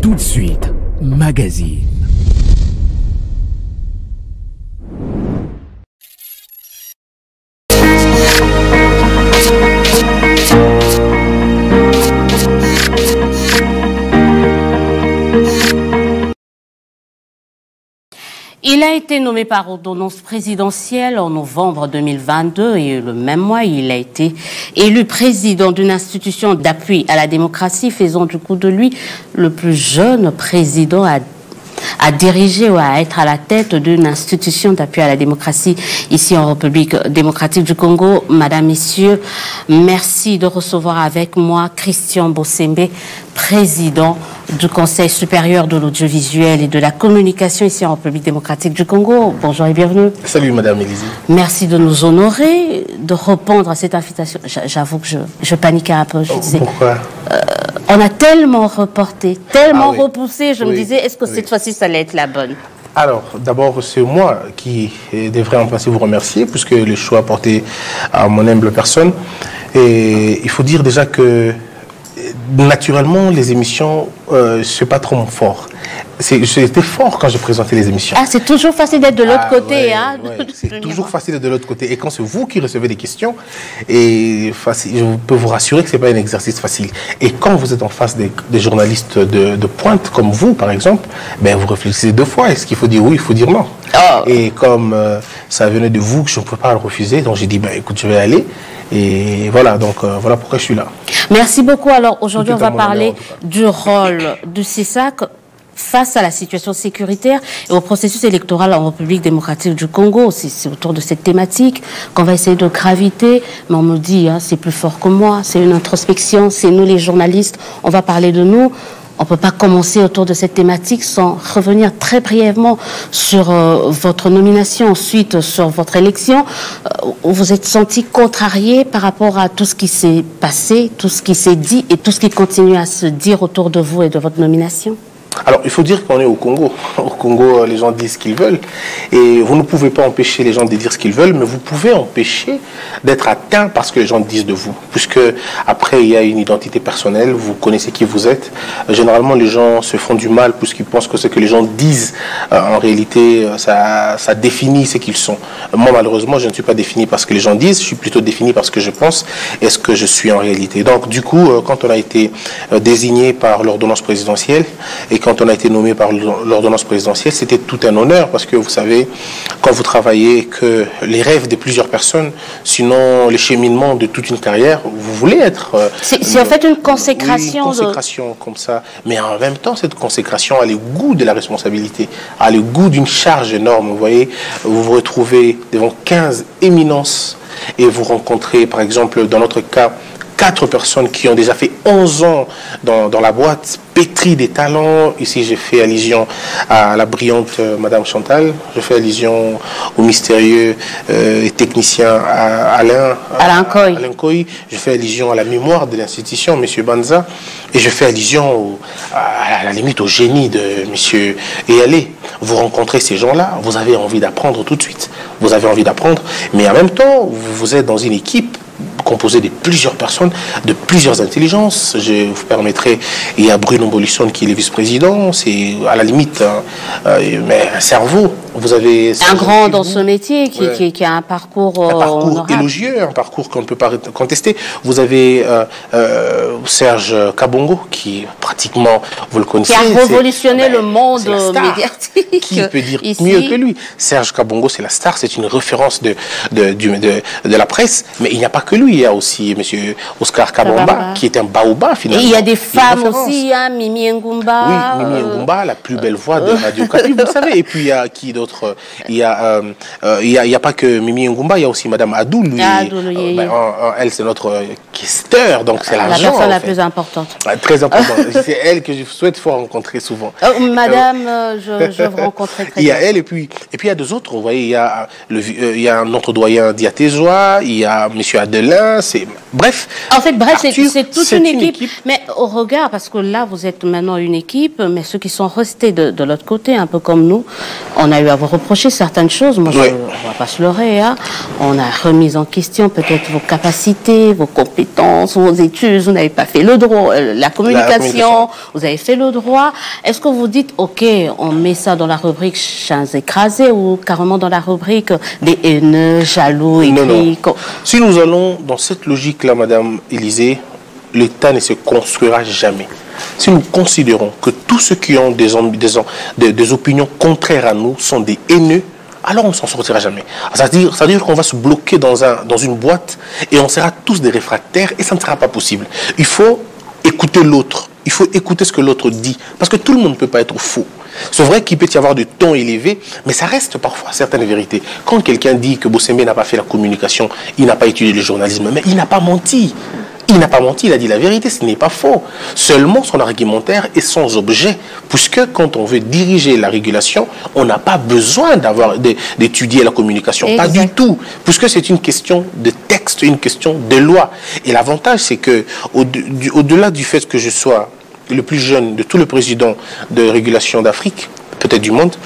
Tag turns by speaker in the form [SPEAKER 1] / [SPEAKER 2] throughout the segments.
[SPEAKER 1] Tout de suite, magazine.
[SPEAKER 2] Il a été nommé par ordonnance présidentielle en novembre 2022 et le même mois, il a été élu président d'une institution d'appui à la démocratie, faisant du coup de lui le plus jeune président à diriger ou à être à la tête d'une institution d'appui à la démocratie ici en République démocratique du Congo. Madame, Messieurs, merci de recevoir avec moi Christian Bossembe, président du Conseil supérieur de l'audiovisuel et de la communication ici en République démocratique du Congo. Bonjour et bienvenue.
[SPEAKER 3] Salut Madame Élisée.
[SPEAKER 2] Merci de nous honorer, de répondre à cette invitation. J'avoue que je paniquais un peu. Je disais,
[SPEAKER 3] pourquoi
[SPEAKER 2] on a tellement reporté, tellement repoussé. Je me disais, est-ce que cette fois-ci, ça allait être la bonne?
[SPEAKER 3] Alors, d'abord, c'est moi qui devrais en principe vous remercier, puisque le choix porté à mon humble personne. Et il faut dire déjà que, naturellement, les émissions, c'est pas trop mon fort. C'était fort quand je présentais les émissions.
[SPEAKER 2] Ah, c'est toujours facile d'être de l'autre côté.
[SPEAKER 3] Ouais,
[SPEAKER 2] hein,
[SPEAKER 3] c'est toujours facile d'être de l'autre côté. Et quand c'est vous qui recevez des questions, et je peux vous rassurer que ce n'est pas un exercice facile. Et quand vous êtes en face des journalistes de pointe, comme vous, par exemple, ben, vous réfléchissez deux fois. Est-ce qu'il faut dire oui, il faut dire non. Oh. Et comme ça venait de vous, que je ne pouvais pas le refuser, donc j'ai dit, ben, écoute, je vais aller. Et voilà, donc voilà pourquoi je suis là.
[SPEAKER 2] Merci beaucoup. Alors aujourd'hui, on va parler du rôle du CISAC face à la situation sécuritaire et au processus électoral en République démocratique du Congo. C'est autour de cette thématique qu'on va essayer de graviter. Mais on me dit, hein, c'est plus fort que moi, c'est une introspection, c'est nous les journalistes, on va parler de nous. On ne peut pas commencer autour de cette thématique sans revenir très brièvement sur votre nomination, ensuite sur votre élection. Vous êtes senti contrarié par rapport à tout ce qui s'est passé, tout ce qui s'est dit et tout ce qui continue à se dire autour de vous et de votre nomination?
[SPEAKER 3] Alors, il faut dire qu'on est au Congo. Au Congo, les gens disent ce qu'ils veulent. Et vous ne pouvez pas empêcher les gens de dire ce qu'ils veulent, mais vous pouvez empêcher d'être atteint par ce que les gens disent de vous. Puisque, après, il y a une identité personnelle, vous connaissez qui vous êtes. Généralement, les gens se font du mal puisqu'ils pensent que ce que les gens disent, en réalité, ça définit ce qu'ils sont. Moi, malheureusement, je ne suis pas défini par ce que les gens disent, je suis plutôt défini par ce que je pense et ce que je suis en réalité. Donc, du coup, quand on a été désigné par l'ordonnance présidentielle, et quand on a été nommé par l'ordonnance présidentielle, c'était tout un honneur parce que vous savez, quand vous travaillez, que les rêves de plusieurs personnes, sinon les cheminements de toute une carrière, vous voulez être...
[SPEAKER 2] c'est en fait une consécration.
[SPEAKER 3] Oui, une consécration comme ça. Mais en même temps, cette consécration a le goût de la responsabilité, a le goût d'une charge énorme. Vous voyez, vous vous retrouvez devant 15 éminences et vous rencontrez, par exemple, dans notre cas, 4 personnes qui ont déjà fait 11 ans dans la boîte, pétries des talents. Ici, j'ai fait allusion à la brillante Madame Chantal. Je fais allusion au mystérieux et technicien Alain Koy. Je fais allusion à la mémoire de l'institution, Monsieur Banza. Et je fais allusion à la limite au génie de Monsieur Eyalé. Vous rencontrez ces gens-là, vous avez envie d'apprendre tout de suite. Vous avez envie d'apprendre, mais en même temps, vous êtes dans une équipe composé de plusieurs personnes, de plusieurs intelligences. Je vous permettrai, il y a Bruno Bolisson qui est le vice-président, c'est à la limite, mais un cerveau. Vous avez
[SPEAKER 2] un grand dans ce métier qui a un parcours
[SPEAKER 3] élogieux, un parcours qu'on ne peut pas contester. Vous avez Serge Kabongo qui pratiquement, vous le connaissez,
[SPEAKER 2] qui a révolutionné le monde médiatique.
[SPEAKER 3] Qui peut dire mieux que lui? Serge Kabongo, c'est la star, c'est une référence de la presse, mais il n'y a pas que lui. Il y a aussi M. Oscar Kabamba, qui est un baobab finalement.
[SPEAKER 2] Et il y a des femmes aussi, hein, Mimi Ngumba.
[SPEAKER 3] Oui, Mimi Ngumba, la plus belle voix de Radio Okapi, vous savez. Et puis il y a qui d'autre? Il y a pas que Mimi Ngumba, il y a aussi Madame Adoul. Elle, c'est notre questeur, donc c'est
[SPEAKER 2] la personne la plus importante.
[SPEAKER 3] Très importante. C'est elle que je souhaite fort rencontrer souvent.
[SPEAKER 2] Madame, je vous rencontrerai très bien.
[SPEAKER 3] Il y a elle, et puis il y a deux autres. Vous voyez, il y a notre doyen Diatézois, il y a M. Adelin, c'est Bref.
[SPEAKER 2] En fait, bref,
[SPEAKER 3] Arthur,
[SPEAKER 2] c'est toute une équipe. Mais au regard, parce que là, vous êtes maintenant une équipe, mais ceux qui sont restés de l'autre côté, un peu comme nous, on a eu à vous reprocher certaines choses. Moi, on ne va pas se leurrer. Hein. On a remis en question peut-être vos capacités, vos compétences, vos études. Vous n'avez pas fait le droit, la communication, vous avez fait le droit. Est-ce que vous dites, OK, on met ça dans la rubrique chiens écrasés ou carrément dans la rubrique des haineux, jaloux, et
[SPEAKER 3] non. Si nous allons dans cette logique là, Madame Élysée, l'État ne se construira jamais. Si nous considérons que tous ceux qui ont des opinions contraires à nous sont des haineux, alors on ne s'en sortira jamais. C'est-à-dire qu'on va se bloquer dans une boîte et on sera tous des réfractaires et ça ne sera pas possible. Il faut écouter l'autre. Il faut écouter ce que l'autre dit. Parce que tout le monde ne peut pas être faux. C'est vrai qu'il peut y avoir de tons élevés, mais ça reste parfois certaines vérités. Quand quelqu'un dit que Bossembe n'a pas fait la communication, il n'a pas étudié le journalisme, mais il n'a pas menti. Il n'a pas menti, il a dit la vérité, ce n'est pas faux. Seulement son argumentaire est sans objet, puisque quand on veut diriger la régulation, on n'a pas besoin d'étudier la communication. Exact. Pas du tout, puisque c'est une question de texte, une question de loi. Et l'avantage, c'est que au-delà du fait que je sois le plus jeune de tous les présidents de régulation d'Afrique, peut-être du monde,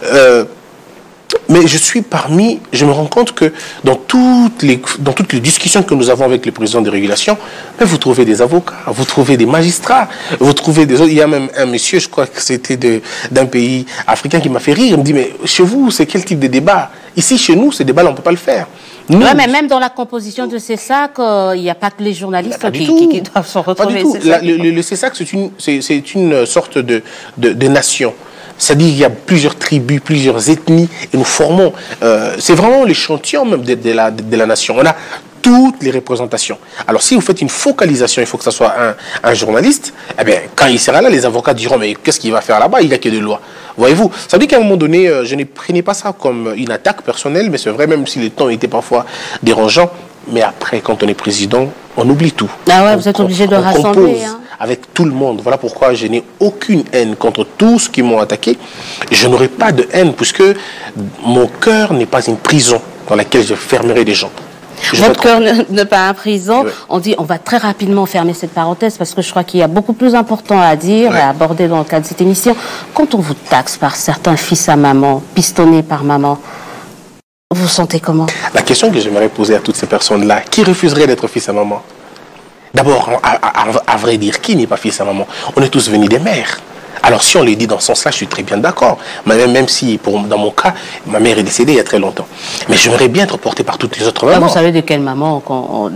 [SPEAKER 3] mais je me rends compte que dans toutes les discussions que nous avons avec les présidents de régulation, vous trouvez des avocats, vous trouvez des magistrats, vous trouvez des autres. Il y a même un monsieur, je crois que c'était d'un pays africain qui m'a fait rire. Il me dit, mais chez vous, c'est quel type de débat? Ici, chez nous, ces débats-là, on ne peut pas le faire.
[SPEAKER 2] Oui, mais même dans la composition de CESAC, il n'y a pas que les journalistes qui doivent se retrouver.
[SPEAKER 3] Pas du tout. Le CESAC, c'est une sorte de nation. C'est-à-dire qu'il y a plusieurs tribus, plusieurs ethnies, et nous formons... c'est vraiment l'échantillon même de la nation. On a toutes les représentations. Alors, si vous faites une focalisation, il faut que ce soit un journaliste, eh bien, quand il sera là, les avocats diront, mais qu'est-ce qu'il va faire là-bas? Il n'y a que des lois. Voyez-vous, ça veut dire qu'à un moment donné, je ne prenais pas ça comme une attaque personnelle, mais c'est vrai, même si les temps étaient parfois dérangeants. Mais après, quand on est président, on oublie tout.
[SPEAKER 2] Ah ouais, vous êtes obligé de rassembler. Hein.
[SPEAKER 3] Avec tout le monde. Voilà pourquoi je n'ai aucune haine contre tous qui m'ont attaqué. Je n'aurai pas de haine, puisque mon cœur n'est pas une prison dans laquelle je fermerai des gens.
[SPEAKER 2] Votre cœur n'est pas un prison. Oui. On va très rapidement fermer cette parenthèse parce que je crois qu'il y a beaucoup plus important à dire et à aborder dans le cadre de cette émission. Quand on vous taxe par certains fils à maman, pistonnés par maman, vous vous sentez comment?
[SPEAKER 3] La question que j'aimerais poser à toutes ces personnes-là, qui refuserait d'être fils à maman? D'abord, à vrai dire, qui n'est pas fils à maman? On est tous venus des mères. Alors, si on le dit dans ce sens-là, je suis très bien d'accord. Même si, dans mon cas, ma mère est décédée il y a très longtemps. Mais j'aimerais bien être porté par toutes les autres mamans.
[SPEAKER 2] Vous savez de quelle maman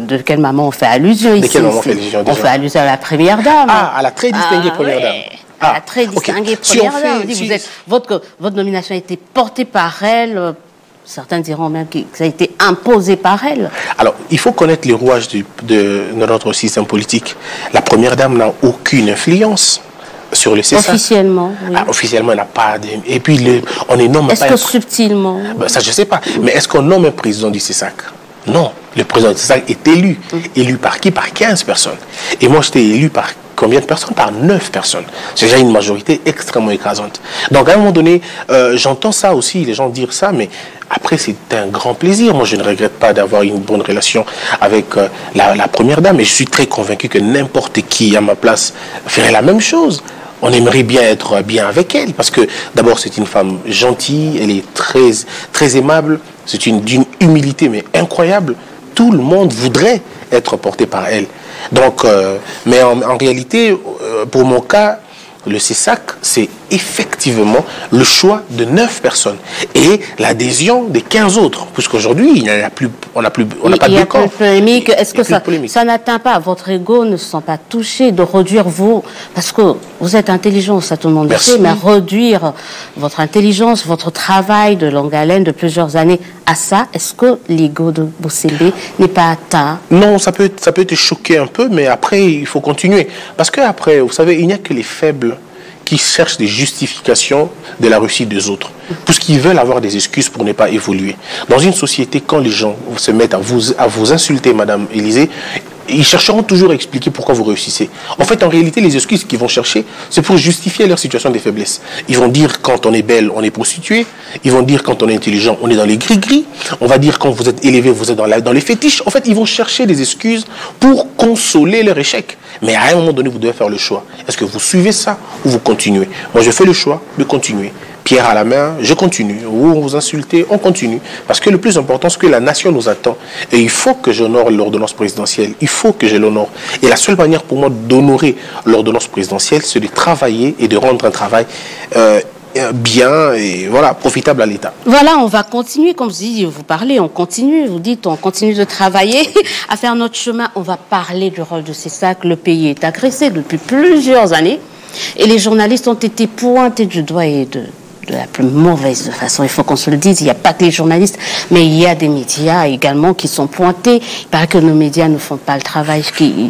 [SPEAKER 2] on fait allusion ici?
[SPEAKER 3] De quelle maman on fait allusion?
[SPEAKER 2] On fait allusion à la première dame.
[SPEAKER 3] Ah, à la très distinguée première dame.
[SPEAKER 2] À la très distinguée première dame. Votre nomination a été portée par elle. Certains diront même que ça a été imposé par elle. Alors,
[SPEAKER 3] il faut connaître les rouages de notre système politique. La première dame n'a aucune influence sur le CESAC.
[SPEAKER 2] Officiellement, oui.
[SPEAKER 3] Officiellement, elle n'a pas de... Et puis, on ne nomme pas...
[SPEAKER 2] Est-ce que subtilement?
[SPEAKER 3] Ça, je ne sais pas. Mais est-ce qu'on nomme un président du CESAC? Non. Le président du CESAC est élu. Élu par qui? Par 15 personnes. Et moi, j'étais élu par combien de personnes? Par 9 personnes. C'est déjà une majorité extrêmement écrasante. Donc, à un moment donné, j'entends ça aussi, les gens dire ça, mais après, c'est un grand plaisir. Moi, je ne regrette pas d'avoir une bonne relation avec la première dame, et je suis très convaincu que n'importe qui, à ma place, ferait la même chose. On aimerait bien être bien avec elle, parce que d'abord, c'est une femme gentille, elle est très, très aimable, c'est d'une humilité, mais incroyable. Tout le monde voudrait être porté par elle. Donc, mais en réalité, pour mon cas, le CESAC, c'est effectivement le choix de 9 personnes et l'adhésion des 15 autres, puisqu'aujourd'hui, on n'a pas de
[SPEAKER 2] corps. Polémique. Est-ce que ça n'atteint pas votre ego, ne se sent pas touché de réduire parce que vous êtes intelligent, ça tout le monde le sait, mais réduire votre intelligence, votre travail de longue haleine de plusieurs années à ça, est-ce que l'ego de Bossembe n'est pas atteint?
[SPEAKER 3] Non, ça peut te choquer un peu, mais après, il faut continuer. Parce qu'après, vous savez, il n'y a que les faibles qui cherchent des justifications de la réussite des autres, puisqu'ils veulent avoir des excuses pour ne pas évoluer. Dans une société, quand les gens se mettent à vous insulter, Madame Élysée, ils chercheront toujours à expliquer pourquoi vous réussissez. En fait, en réalité, les excuses qu'ils vont chercher, c'est pour justifier leur situation de faiblesse. Ils vont dire quand on est belle, on est prostituée. Ils vont dire quand on est intelligent, on est dans les gris-gris. On va dire quand vous êtes élevé, vous êtes dans les fétiches. En fait, ils vont chercher des excuses pour consoler leur échec. Mais à un moment donné, vous devez faire le choix. Est-ce que vous suivez ça ou vous continuez? Moi, je fais le choix de continuer. Pierre à la main, je continue. Vous, on vous insultez, on continue. Parce que le plus important, c'est que la nation nous attend. Et il faut que j'honore l'ordonnance présidentielle. Il faut que je l'honore. Et la seule manière pour moi d'honorer l'ordonnance présidentielle, c'est de travailler et de rendre un travail bien et voilà, profitable à l'État.
[SPEAKER 2] Voilà, on va continuer, comme je dis, vous parlez, on continue, vous dites, on continue de travailler, à faire notre chemin. On va parler du rôle de CESAC. Le pays est agressé depuis plusieurs années et les journalistes ont été pointés du doigt et de la plus mauvaise façon. Il faut qu'on se le dise, il n'y a pas que les journalistes, mais il y a des médias également qui sont pointés. Il paraît que nos médias ne font pas le travail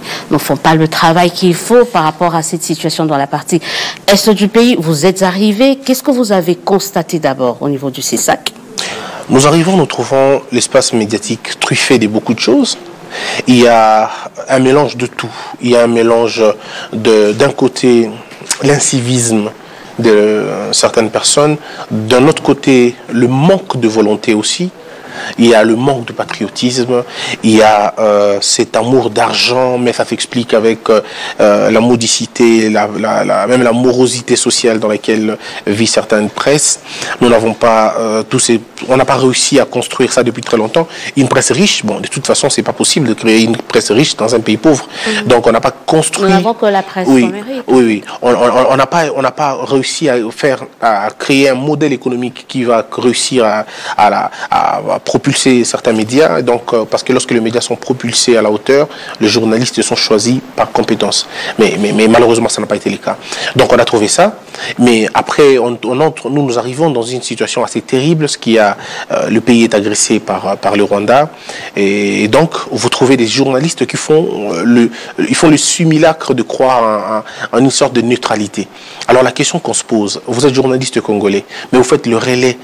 [SPEAKER 2] qu'il faut par rapport à cette situation dans la partie est du pays. Vous êtes arrivés, qu'est-ce que vous avez constaté d'abord au niveau du CESAC?
[SPEAKER 3] Nous arrivons, nous trouvons l'espace médiatique truffé de beaucoup de choses. Il y a un mélange de tout. Il y a un mélange d'un côté, l'incivisme de certaines personnes, d'un autre côté le manque de volonté aussi, il y a le manque de patriotisme, il y a cet amour d'argent, mais ça s'explique avec la modicité, même la morosité sociale dans laquelle vit certaines presses. Nous n'avons pas on n'a pas réussi à construire ça depuis très longtemps. Une presse riche, bon, de toute façon, c'est pas possible de créer une presse riche dans un pays pauvre. Donc, on n'a pas construit.
[SPEAKER 2] Nous n'avons que la presse
[SPEAKER 3] oui,
[SPEAKER 2] sans mérite.
[SPEAKER 3] Oui. On n'a pas réussi à créer un modèle économique qui va réussir à propulser certains médias. Donc, parce que lorsque les médias sont propulsés à la hauteur, les journalistes sont choisis par compétence. Mais malheureusement, ça n'a pas été le cas. Donc, on a trouvé ça. Mais après, nous arrivons dans une situation assez terrible, ce qui a le pays est agressé par le Rwanda. Et donc, vous trouvez des journalistes qui font le simulacre de croire en une sorte de neutralité. Alors, la question qu'on se pose, vous êtes journaliste congolais, mais vous faites le relais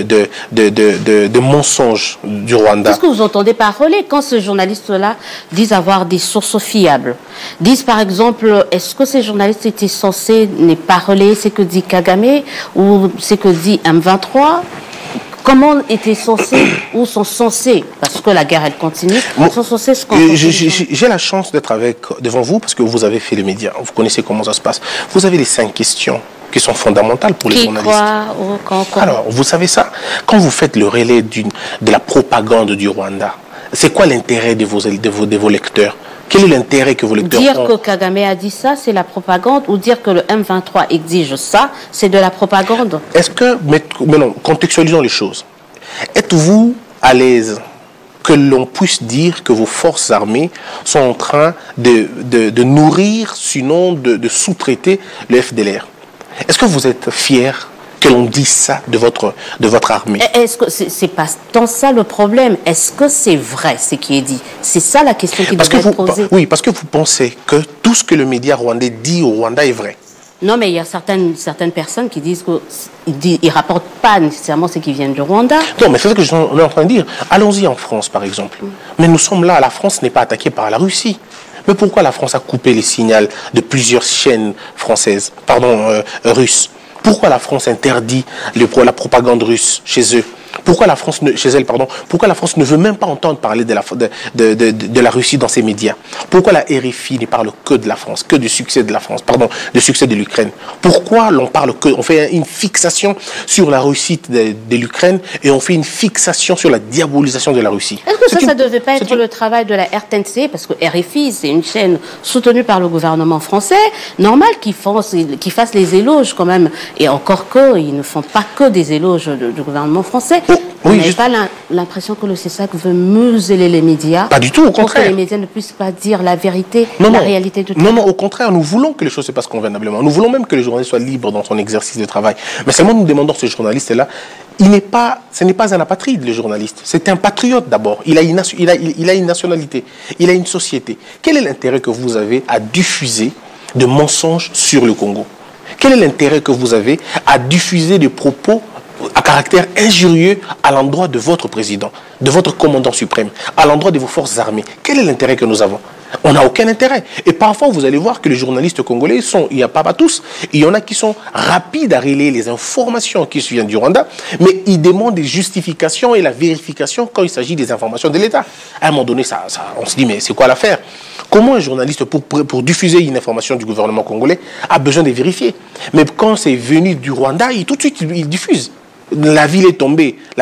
[SPEAKER 3] de mensonges du Rwanda.
[SPEAKER 2] Qu'est-ce que vous entendez par relais quand ce journaliste-là disent avoir des sources fiables? Disent par exemple, est-ce que ces journalistes étaient censés ne pas relayer ce que dit Kagame ou ce que dit M23? Comment étaient censés ou sont censés, parce que la guerre elle continue, sont censés se comporter?
[SPEAKER 3] J'ai la chance d'être devant vous parce que vous avez fait les médias, vous connaissez comment ça se passe. Vous avez les 5 questions qui sont fondamentales pour les journalistes. Alors, vous savez ça? Quand vous faites le relais de la propagande du Rwanda, c'est quoi l'intérêt de vos lecteurs? Quel est l'intérêt que vos lecteurs ont?
[SPEAKER 2] Dire que Kagame a dit ça, c'est la propagande, ou dire que le M23 exige ça, c'est de la propagande?
[SPEAKER 3] Est-ce que, mais non, contextualisons les choses. Êtes-vous à l'aise que l'on puisse dire que vos forces armées sont en train de nourrir, sinon de sous-traiter le FDLR? Est-ce que vous êtes fiers que l'on dise ça de votre armée?
[SPEAKER 2] Est-ce que c'est pas tant ça le problème? Est-ce que c'est vrai ce qui est dit? C'est ça la question qui doit être posée.
[SPEAKER 3] Oui, parce que vous pensez que tout ce que le média rwandais dit au Rwanda est vrai.
[SPEAKER 2] Non, mais il y a certaines personnes qui disent qu'ils ne rapportent pas nécessairement ce qui vient du Rwanda.
[SPEAKER 3] Non, mais c'est ce que on est en train de dire. Allons-y en France, par exemple. Mais nous sommes là, la France n'est pas attaquée par la Russie. Mais pourquoi la France a coupé les signaux de plusieurs chaînes russes? Pourquoi la France interdit la propagande russe chez eux? Pourquoi la France ne veut même pas entendre parler de la Russie dans ses médias? Pourquoi la RFI ne parle que de la France, que du succès de la France, du succès de l'Ukraine? Pourquoi on fait une fixation sur la réussite de l'Ukraine et on fait une fixation sur la diabolisation de la Russie?
[SPEAKER 2] Est-ce que ça ne devait pas être le travail de la RTNC? Parce que RFI, c'est une chaîne soutenue par le gouvernement français. Normal qu'ils fassent les éloges quand même. Et encore ils ne font pas que des éloges du gouvernement français. Vous n'avez pas l'impression que le CESAC veut museler les médias?
[SPEAKER 3] Pas du tout, au contraire.
[SPEAKER 2] Pour que les médias ne puissent pas dire la vérité, la réalité de tout.
[SPEAKER 3] Non, au contraire, nous voulons que les choses se passent convenablement. Nous voulons même que le journaliste soit libre dans son exercice de travail. Mais seulement nous demandons à ce journaliste-là, ce n'est pas un apatride, le journaliste. C'est un patriote d'abord. Il a une nationalité, il a une société. Quel est l'intérêt que vous avez à diffuser de mensonges sur le Congo? Quel est l'intérêt que vous avez à diffuser des propos à caractère injurieux à l'endroit de votre président, de votre commandant suprême, à l'endroit de vos forces armées? Quel est l'intérêt que nous avons? On n'a aucun intérêt. Et parfois, vous allez voir que les journalistes congolais sont, il n'y a pas tous, il y en a qui sont rapides à relayer les informations qui viennent du Rwanda, mais ils demandent des justifications et la vérification quand il s'agit des informations de l'État. À un moment donné, on se dit, mais c'est quoi l'affaire? Comment un journaliste, pour diffuser une information du gouvernement congolais, a besoin de vérifier? Mais quand c'est venu du Rwanda, tout de suite, il diffuse. La ville est tombée à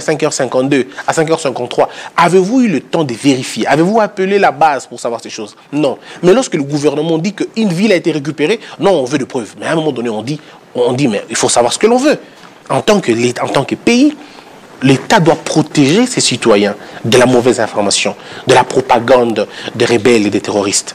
[SPEAKER 3] 5h52, à 5h53. Avez-vous eu le temps de vérifier? Avez-vous appelé la base pour savoir ces choses? Non. Mais lorsque le gouvernement dit qu'une ville a été récupérée, non, on veut des preuves. Mais à un moment donné, on dit, mais il faut savoir ce que l'on veut. En tant que pays, l'État doit protéger ses citoyens de la mauvaise information, de la propagande des rebelles et des terroristes.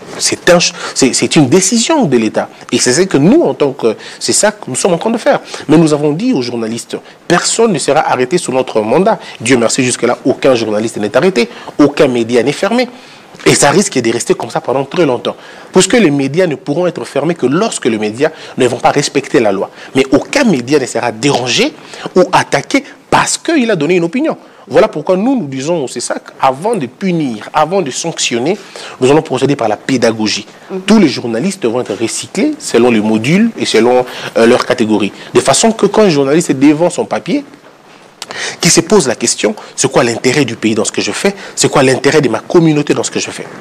[SPEAKER 3] C'est une décision de l'État. Et c'est ce que nous, c'est ça que nous sommes en train de faire. Mais nous avons dit aux journalistes, personne ne sera arrêté sous notre mandat. Dieu merci, jusque-là, aucun journaliste n'est arrêté, aucun média n'est fermé. Et ça risque de rester comme ça pendant très longtemps. Puisque les médias ne pourront être fermés que lorsque les médias ne vont pas respecter la loi. Mais aucun média ne sera dérangé ou attaqué parce qu'il a donné une opinion. Voilà pourquoi nous disons au CESAC, avant de punir, avant de sanctionner, nous allons procéder par la pédagogie. Tous les journalistes vont être recyclés selon les modules et selon leur catégorie. De façon que quand un journaliste est devant son papier, qui se pose la question, c'est quoi l'intérêt du pays dans ce que je fais? C'est quoi l'intérêt de ma communauté dans ce que je fais?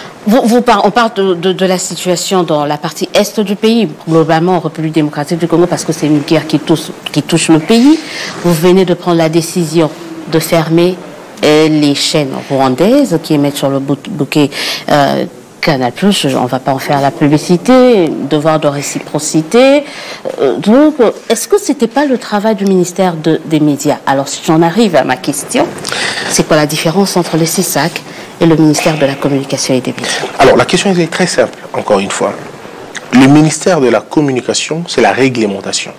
[SPEAKER 2] On parle de la situation dans la partie est du pays, globalement en République démocratique du Congo, parce que c'est une guerre qui touche le pays. Vous venez de prendre la décision de fermer les chaînes rwandaises qui émettent sur le bouquet Canal+, on ne va pas en faire la publicité, devoir de réciprocité. Donc, est-ce que ce n'était pas le travail du ministère des Médias? Alors, si j'en arrive à ma question, c'est quoi la différence entre le CESAC et le ministère de la Communication et des Médias?
[SPEAKER 3] Alors, la question est très simple, encore une fois. Le ministère de la Communication, c'est la réglementation.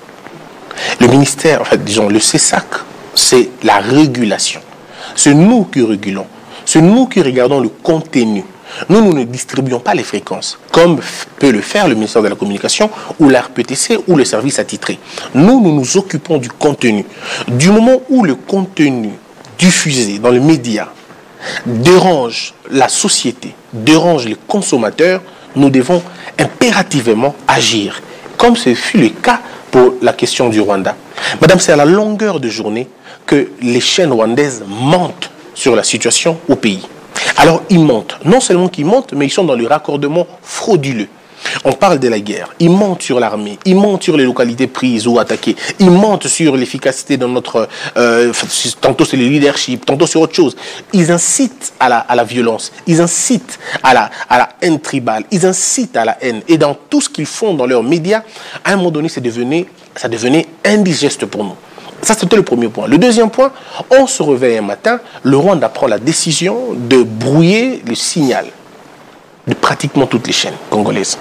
[SPEAKER 3] Le ministère, en fait, disons, le CESAC, c'est la régulation. C'est nous qui régulons. C'est nous qui regardons le contenu. Nous ne distribuons pas les fréquences, comme peut le faire le ministère de la Communication ou la RPTC ou le service attitré. Nous nous occupons du contenu. Du moment où le contenu diffusé dans les médias dérange la société, dérange les consommateurs, nous devons impérativement agir, comme ce fut le cas pour la question du Rwanda. Madame, c'est à la longueur de journée que les chaînes rwandaises mentent sur la situation au pays. Alors, ils mentent. Non seulement qu'ils mentent, mais ils sont dans le raccordement frauduleux. On parle de la guerre. Ils mentent sur l'armée. Ils mentent sur les localités prises ou attaquées. Ils mentent sur l'efficacité de notre... tantôt c'est le leadership, tantôt sur autre chose. Ils incitent à la violence. Ils incitent à la haine tribale. Ils incitent à la haine. Et dans tout ce qu'ils font dans leurs médias, à un moment donné, ça devenait indigeste pour nous. Ça, c'était le premier point. Le deuxième point, on se réveille un matin, le Rwanda prend la décision de brouiller le signal de pratiquement toutes les chaînes congolaises.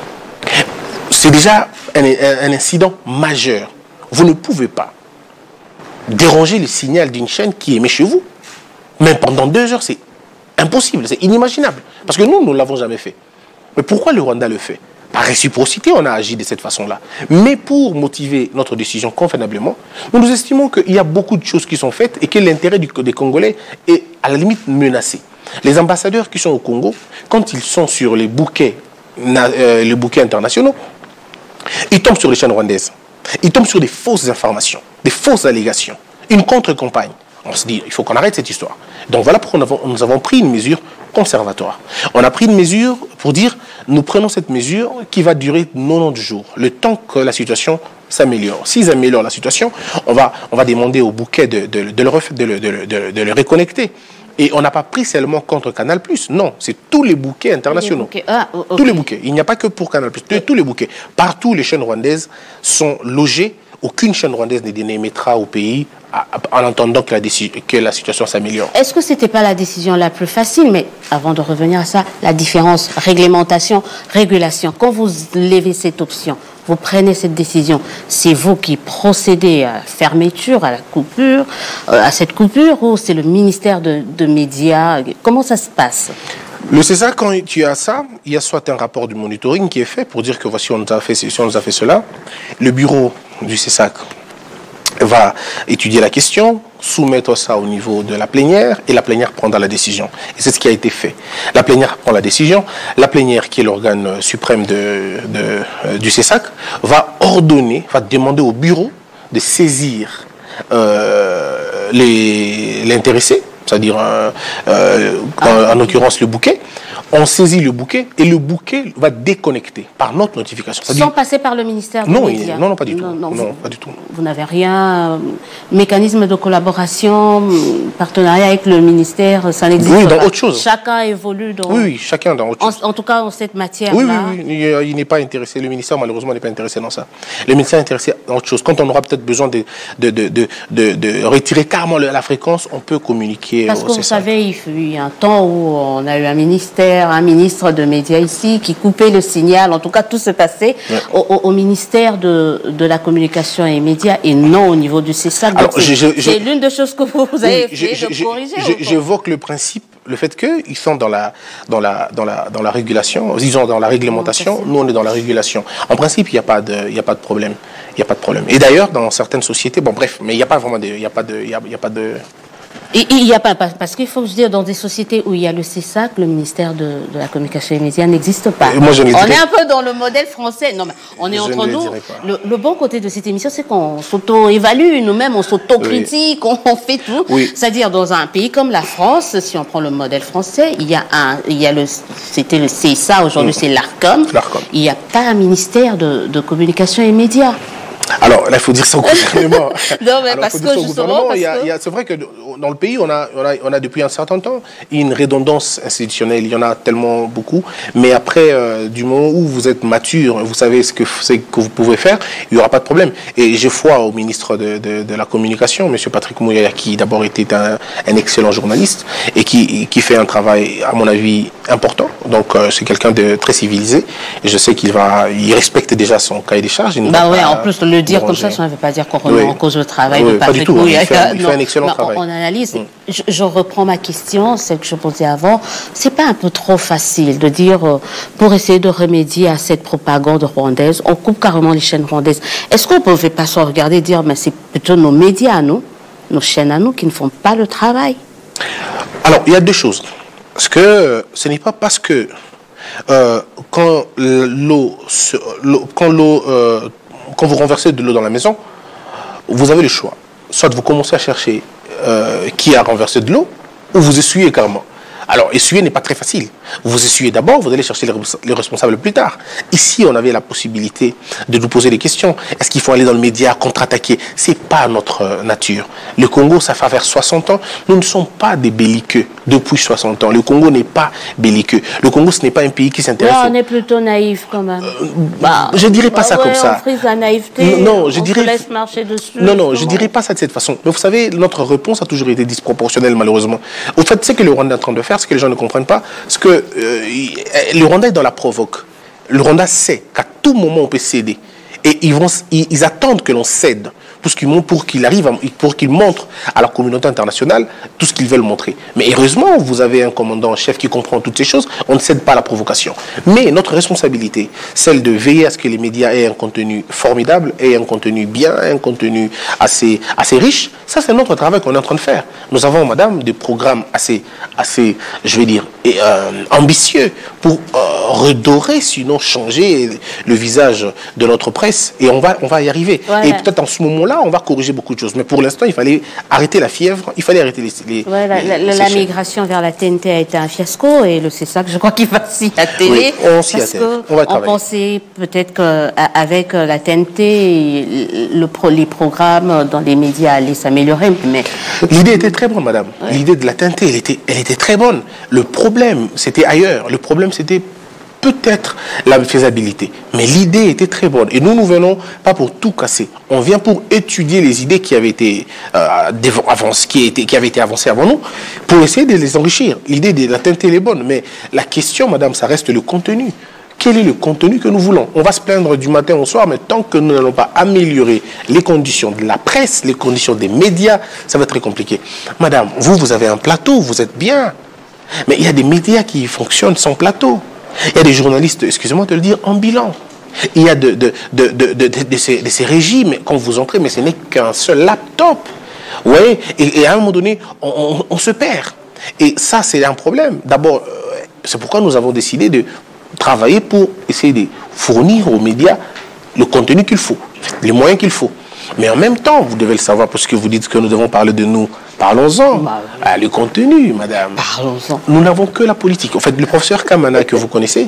[SPEAKER 3] C'est déjà un incident majeur. Vous ne pouvez pas déranger le signal d'une chaîne qui émet chez vous. Même pendant 2 heures, c'est impossible, c'est inimaginable. Parce que nous ne l'avons jamais fait. Mais pourquoi le Rwanda le fait? Par réciprocité, on a agi de cette façon-là. Mais pour motiver notre décision convenablement, nous estimons qu'il y a beaucoup de choses qui sont faites et que l'intérêt des Congolais est à la limite menacé. Les ambassadeurs qui sont au Congo, quand ils sont sur les bouquets internationaux, ils tombent sur les chaînes rwandaises. Ils tombent sur des fausses informations, des fausses allégations, une contre-campagne. On se dit, il faut qu'on arrête cette histoire. Donc voilà pourquoi nous avons pris une mesure conservatoire. On a pris une mesure pour dire, nous prenons cette mesure qui va durer 90 jours, le temps que la situation s'améliore. S'ils améliorent la situation, on va demander au bouquet de le reconnecter. Et on n'a pas pris seulement contre Canal+, non, c'est tous les bouquets internationaux. Tous les bouquets, il n'y a pas que pour Canal+, tous les bouquets. Partout, les chaînes rwandaises sont logées. Aucune chaîne rwandaise n'émettra au pays en attendant que la situation s'améliore. Est-ce
[SPEAKER 2] que ce n'était pas la décision la plus facile? Mais avant de revenir à ça, la différence réglementation, régulation. Quand vous levez cette option, vous prenez cette décision, c'est vous qui procédez à la fermeture, à la coupure, à cette coupure, ou c'est le ministère de Médias? Comment ça se passe?
[SPEAKER 3] Le CESAC, quand tu as ça, il y a soit un rapport de monitoring qui est fait pour dire que voici, on nous a fait ceci, on nous a fait cela. Le bureau du CESAC va étudier la question, soumettre ça au niveau de la plénière et la plénière prendra la décision. Et c'est ce qui a été fait. La plénière prend la décision. La plénière, qui est l'organe suprême du CESAC, va ordonner, va demander au bureau de saisir l'intéressé, c'est-à-dire en l'occurrence le bouquet. On saisit le bouquet et le bouquet va déconnecter par notre notification.
[SPEAKER 2] Sans passer par le ministère des médias.
[SPEAKER 3] Non, pas du tout. Non, pas du tout.
[SPEAKER 2] Vous n'avez rien, mécanisme de collaboration, partenariat avec le ministère, ça n'existe pas.
[SPEAKER 3] Oui, dans autre chose.
[SPEAKER 2] Chacun évolue dans...
[SPEAKER 3] Oui, chacun dans autre chose.
[SPEAKER 2] En tout cas, en cette matière-là.
[SPEAKER 3] Oui, il n'est pas intéressé. Le ministère, malheureusement, n'est pas intéressé dans ça. Le ministère est intéressé dans autre chose. Quand on aura peut-être besoin de retirer carrément la fréquence, on peut communiquer.
[SPEAKER 2] Parce que vous savez, il fut un temps où on a eu un ministre de médias ici qui coupait le signal. En tout cas, tout se passait au ministère de la communication et médias et non au niveau du CESAC. C'est l'une des choses que vous avez essayé de corriger.
[SPEAKER 3] J'évoque le principe, le fait qu'ils sont dans la régulation, disons dans la réglementation. Nous, on est dans la régulation. En principe, il n'y a pas de problème. Il n'y a pas de problème. Et d'ailleurs, dans certaines sociétés, bon bref, mais il n'y a pas vraiment il n'y a pas de
[SPEAKER 2] Il n'y a pas, parce qu'il faut se dire, dans des sociétés où il y a le CESAC, le ministère de la communication et des médias n'existe pas.
[SPEAKER 3] Moi, on
[SPEAKER 2] est un peu dans le modèle français. Non, mais on est entre nous. Le bon côté de cette émission, c'est qu'on s'auto-évalue, nous-mêmes, on s'auto-critique, on fait tout. Oui. C'est-à-dire, dans un pays comme la France, si on prend le modèle français, c'était le CSA, aujourd'hui c'est l'ARCOM. Il n'y a pas un ministère de communication et médias.
[SPEAKER 3] Alors, là, il faut dire ça au gouvernement.
[SPEAKER 2] Non, mais parce que justement...
[SPEAKER 3] C'est vrai que dans le pays, on a depuis un certain temps une redondance institutionnelle. Il y en a tellement beaucoup. Mais après, du moment où vous êtes mature, vous savez ce que vous pouvez faire, il n'y aura pas de problème. Et j'ai foi au ministre de la Communication, M. Patrick Mouyaya, qui d'abord était un excellent journaliste et qui fait un travail, à mon avis, important. Donc, c'est quelqu'un de très civilisé. Et je sais qu'il respecte déjà son cahier des charges.
[SPEAKER 2] En plus, le dire comme ça ne veut pas dire qu'on remet en cause le travail de Patrick
[SPEAKER 3] Mouyaya. Il fait un excellent travail.
[SPEAKER 2] On analyse. Je reprends ma question, celle que je posais avant. C'est pas un peu trop facile de dire, pour essayer de remédier à cette propagande rwandaise, on coupe carrément les chaînes rwandaises. Est-ce qu'on ne pouvait pas se regarder et dire, mais c'est plutôt nos médias à nous, nos chaînes à nous, qui ne font pas le travail?
[SPEAKER 3] Alors, il y a deux choses. Parce que ce n'est pas parce que quand vous renversez de l'eau dans la maison, vous avez le choix. Soit vous commencez à chercher qui a renversé de l'eau, ou vous essuyez carrément. Alors, essuyer n'est pas très facile. Vous essuyez d'abord, vous allez chercher les responsables plus tard. Ici, on avait la possibilité de nous poser des questions. Est-ce qu'il faut aller dans le média, contre-attaquer? C'est pas notre nature. Le Congo, ça fait faire 60 ans. Nous ne sommes pas des belliqueux depuis 60 ans. Le Congo n'est pas belliqueux. Le Congo, ce n'est pas un pays qui s'intéresse...
[SPEAKER 2] on est plutôt naïf quand même.
[SPEAKER 3] Je ne dirais pas ça comme ça.
[SPEAKER 2] On frise la naïveté,
[SPEAKER 3] se laisse
[SPEAKER 2] marcher dessus.
[SPEAKER 3] Non, je ne dirais pas ça de cette façon. Mais vous savez, notre réponse a toujours été disproportionnelle, malheureusement. Au fait, ce que le Rwanda est en train de faire, ce que les gens ne comprennent pas, c'est que le Rwanda est dans la provoque. Le Rwanda sait qu'à tout moment on peut céder. Et ils attendent que l'on cède pour qu'ils montrent à la communauté internationale tout ce qu'ils veulent montrer. Mais heureusement, vous avez un commandant en chef qui comprend toutes ces choses, on ne cède pas à la provocation. Mais notre responsabilité, celle de veiller à ce que les médias aient un contenu formidable, aient un contenu bien, un contenu assez riche, ça c'est notre travail qu'on est en train de faire. Nous avons, madame, des programmes assez je vais dire, ambitieux pour redorer, sinon changer le visage de notre presse. Et on va y arriver. Ouais. Et peut-être en ce moment-là, on va corriger beaucoup de choses. Mais pour l'instant, il fallait arrêter la fièvre, il fallait arrêter
[SPEAKER 2] la migration vers la TNT a été un fiasco et c'est ça que je crois qu'il va s'y atteler.
[SPEAKER 3] Oui, on s'y attelle. On va travailler.
[SPEAKER 2] On pensait peut-être qu'avec la TNT, les programmes dans les médias allaient s'améliorer. Mais...
[SPEAKER 3] L'idée était très bonne, madame. Ouais. L'idée de la TNT, elle était très bonne. Le problème, c'était ailleurs. Le problème, c'était peut-être la faisabilité. Mais l'idée était très bonne. Et nous venons pas pour tout casser. On vient pour étudier les idées qui avaient été avancées avant nous, pour essayer de les enrichir. L'idée de la TNT est bonne. Mais la question, madame, ça reste le contenu. Quel est le contenu que nous voulons? On va se plaindre du matin au soir, mais tant que nous n'allons pas améliorer les conditions de la presse, les conditions des médias, ça va être très compliqué. Madame, vous avez un plateau, vous êtes bien. Mais il y a des médias qui fonctionnent sans plateau. Il y a des journalistes, excusez-moi de le dire, en bilan. Il y a de ces régimes, quand vous entrez, mais ce n'est qu'un seul laptop. Ouais, et à un moment donné, on se perd. Et ça, c'est un problème. D'abord, c'est pourquoi nous avons décidé de travailler pour essayer de fournir aux médias le contenu qu'il faut, les moyens qu'il faut. Mais en même temps, vous devez le savoir, parce que vous dites que nous devons parler de nous. Parlons-en. Le contenu, madame.
[SPEAKER 2] Parlons-en.
[SPEAKER 3] Nous n'avons que la politique. En fait, le professeur Kamana, que vous connaissez,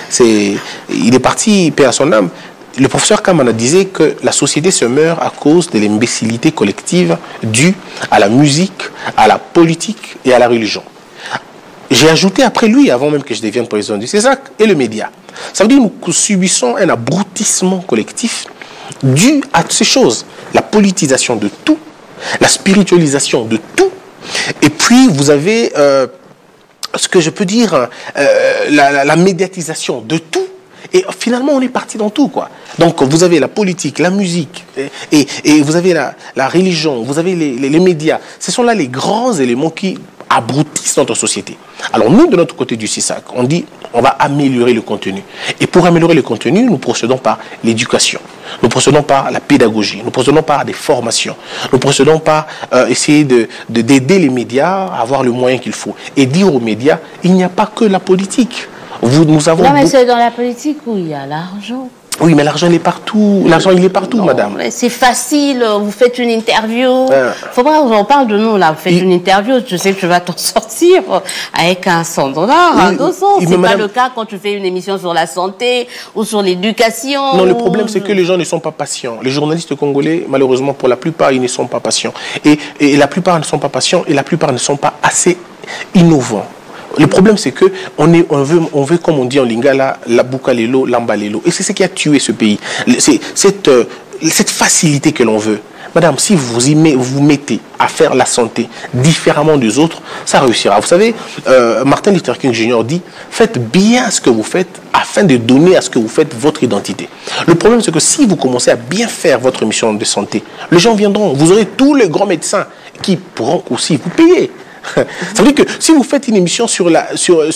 [SPEAKER 3] il est parti, paix à son âme. Le professeur Kamana disait que la société se meurt à cause de l'imbécilité collective due à la musique, à la politique et à la religion. J'ai ajouté après lui, avant même que je devienne président du CESAC, et le média. Ça veut dire que nous subissons un abrutissement collectif dû à ces choses. La politisation de tout, la spiritualisation de tout, et puis vous avez, ce que je peux dire, la médiatisation de tout. Et finalement, on est parti dans tout, quoi. Donc, vous avez la politique, la musique, et vous avez la religion, vous avez les médias. Ce sont là les grands éléments qui abrutissent notre société. Alors, nous, de notre côté du CISAC, on dit, on va améliorer le contenu. Et pour améliorer le contenu, nous procédons par l'éducation. Nous procédons par la pédagogie. Nous procédons par des formations. Nous procédons par essayer d'aider les médias à avoir le moyen qu'il faut. Et dire aux médias, il n'y a pas que la politique. Nous avons
[SPEAKER 2] non, mais c'est dans la politique où il y a l'argent.
[SPEAKER 3] Oui, mais l'argent, il est partout. L'argent, il est partout, madame.
[SPEAKER 2] C'est facile. Vous faites une interview. Faut pas qu'on parle de nous, là. Vous faites une interview. Tu sais que tu vas t'en sortir avec un $100, un 200. C'est pas le cas quand tu fais une émission sur la santé ou sur l'éducation.
[SPEAKER 3] Non, le problème, c'est que les gens ne sont pas patients. Les journalistes congolais, malheureusement, pour la plupart, ils ne sont pas patients. Et la plupart ne sont pas patients et la plupart ne sont pas assez innovants. Le problème, c'est que on veut, comme on dit en lingala, la bukalelo, lambalelo. Et c'est ce qui a tué ce pays. C'est cette facilité que l'on veut. Madame, si vous mettez à faire la santé différemment des autres, ça réussira. Vous savez, Martin Luther King Jr. dit, faites bien ce que vous faites afin de donner à ce que vous faites votre identité. Le problème, c'est que si vous commencez à bien faire votre mission de santé, les gens viendront. Vous aurez tous les grands médecins qui pourront aussi vous payer. Ça veut dire que si vous faites une émission sur la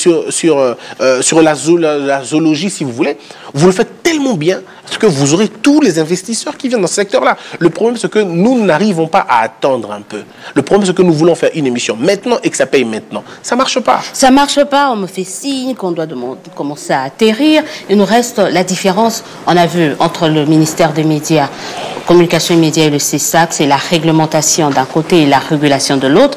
[SPEAKER 3] zoologie, si vous voulez, vous le faites tellement bien que vous aurez tous les investisseurs qui viennent dans ce secteur-là. Le problème, c'est que nous n'arrivons pas à attendre un peu. Le problème, c'est que nous voulons faire une émission maintenant et que ça paye maintenant. Ça ne marche pas.
[SPEAKER 2] Ça ne marche pas. On me fait signe qu'on doit commencer à atterrir. Il nous reste la différence, on a vu, entre le ministère des médias, communication et médias et le CESAC, c'est la réglementation d'un côté et la régulation de l'autre.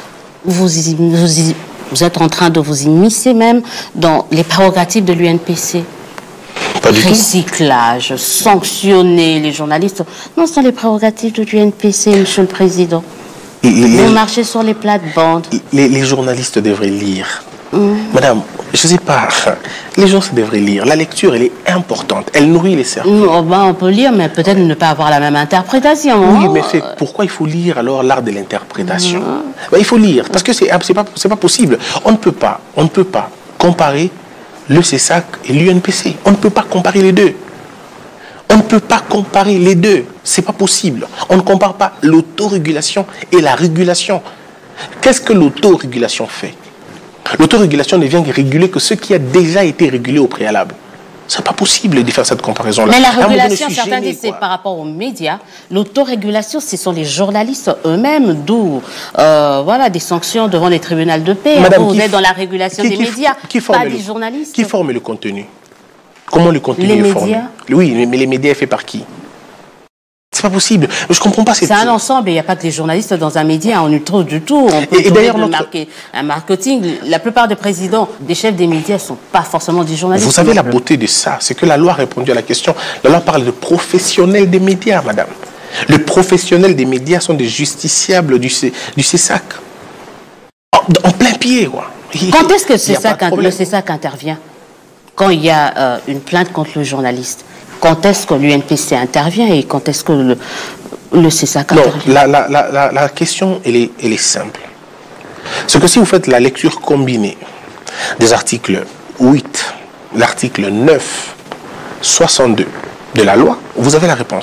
[SPEAKER 2] Vous êtes en train de vous immiscer même dans les prérogatives de l'UNPC.
[SPEAKER 3] Pas du tout.
[SPEAKER 2] Recyclage, sanctionner les journalistes. Non, ce sont les prérogatives de l'UNPC, Monsieur le Président. Vous marchez sur les plates-bandes.
[SPEAKER 3] Les journalistes devraient lire. Madame, je ne sais pas, les gens devraient lire. La lecture, elle est importante. Elle nourrit les cerveaux.
[SPEAKER 2] On peut lire, mais peut-être ne pas avoir la même interprétation.
[SPEAKER 3] Oui, mais pourquoi il faut lire alors l'art de l'interprétation? Il faut lire, parce que c'est pas possible. On ne peut pas comparer le CESAC et l'UNPC. On ne peut pas comparer les deux. On ne peut pas comparer les deux. C'est pas possible. On ne compare pas l'autorégulation et la régulation. Qu'est-ce que l'autorégulation fait? L'autorégulation ne vient réguler que ce qui a déjà été régulé au préalable. C'est pas possible de faire cette comparaison-là.
[SPEAKER 2] Mais la régulation, certains disent, c'est par rapport aux médias. L'autorégulation, ce sont les journalistes eux-mêmes, d'où des sanctions devant les tribunaux de paix.
[SPEAKER 3] Madame,
[SPEAKER 2] vous êtes dans la régulation des médias, pas des journalistes.
[SPEAKER 3] Qui forme le contenu? Comment le contenu est formé? Les médias. Oui, mais les médias, est fait par qui? C'est pas possible. Je comprends pas.
[SPEAKER 2] C'est un ensemble. Il n'y a pas que les journalistes dans un média. On ne trouve du tout. On peut d'ailleurs un marketing. La plupart des présidents, des chefs des médias, ne sont pas forcément des journalistes.
[SPEAKER 3] Vous savez la beauté de ça, c'est que la loi a répondu à la question. La loi parle de professionnels des médias, madame. Les professionnels des médias sont des justiciables du CESAC. En plein pied, quoi.
[SPEAKER 2] Quand est-ce que le CESAC intervient? Quand il y a une plainte contre le journaliste. Quand est-ce que l'UNPC intervient et quand est-ce que le CESAC intervient?
[SPEAKER 3] Non, la question, elle est simple. C'est que si vous faites la lecture combinée des articles 8, l'article 9, 62 de la loi, vous avez la réponse.